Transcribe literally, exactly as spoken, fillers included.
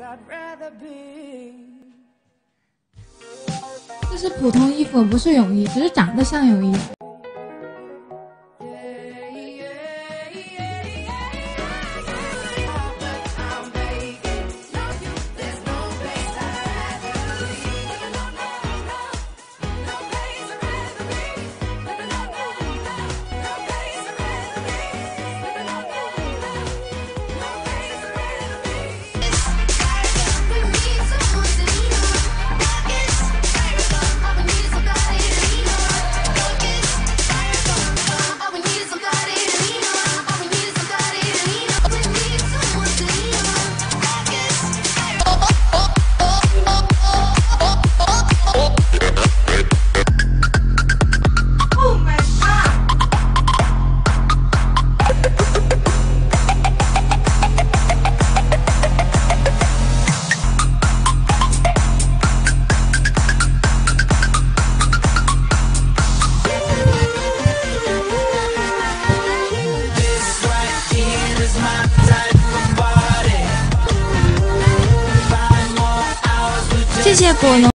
这是普通衣服，不是泳衣，只是长得像泳衣。谢谢果农。